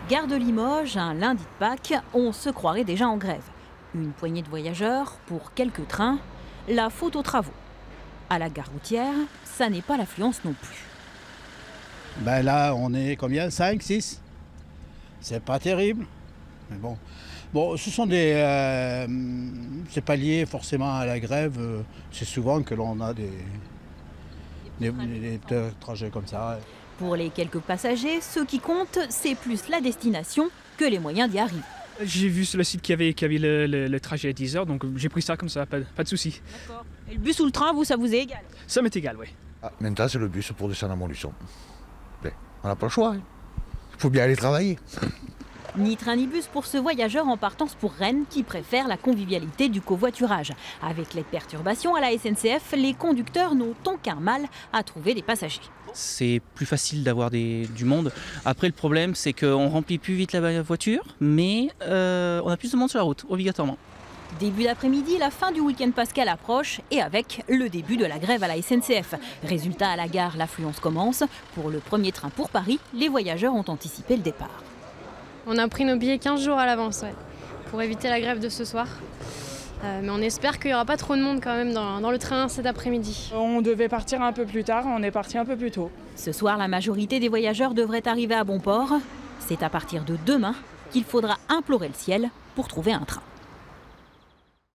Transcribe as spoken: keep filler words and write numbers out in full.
Gare de Limoges, un lundi de Pâques, on se croirait déjà en grève. Une poignée de voyageurs pour quelques trains, la faute aux travaux. À la gare routière, ça n'est pas l'affluence non plus. Ben là, on est combien? cinq, six? C'est pas terrible. Mais bon, bon ce sont des... Euh, c'est pas lié forcément à la grève. C'est souvent que l'on a des, des, des, des trajets comme ça. Pour les quelques passagers, ce qui compte, c'est plus la destination que les moyens d'y arriver. J'ai vu sur le site qu'il y avait, qu'il y avait le, le, le trajet à dix heures, donc j'ai pris ça comme ça, pas, pas de souci. D'accord. Et le bus ou le train, vous, ça vous est égal? Ça m'est égal, oui. Ah, maintenant, c'est le bus pour descendre à Montluçon. Ben, on n'a pas le choix. Il hein. faut bien aller travailler. Ni train ni bus pour ce voyageur en partance pour Rennes qui préfère la convivialité du covoiturage. Avec les perturbations à la S N C F, les conducteurs n'ont aucun mal à trouver des passagers. C'est plus facile d'avoir du monde. Après, le problème, c'est qu'on remplit plus vite la voiture, mais euh, on a plus de monde sur la route, obligatoirement. Début d'après-midi, la fin du week-end pascal approche et avec le début de la grève à la S N C F. Résultat, à la gare, l'affluence commence. Pour le premier train pour Paris, les voyageurs ont anticipé le départ. On a pris nos billets quinze jours à l'avance, ouais, pour éviter la grève de ce soir. Euh, mais on espère qu'il n'y aura pas trop de monde quand même dans, dans le train cet après-midi. On devait partir un peu plus tard, on est parti un peu plus tôt. Ce soir, la majorité des voyageurs devrait arriver à bon port. C'est à partir de demain qu'il faudra implorer le ciel pour trouver un train.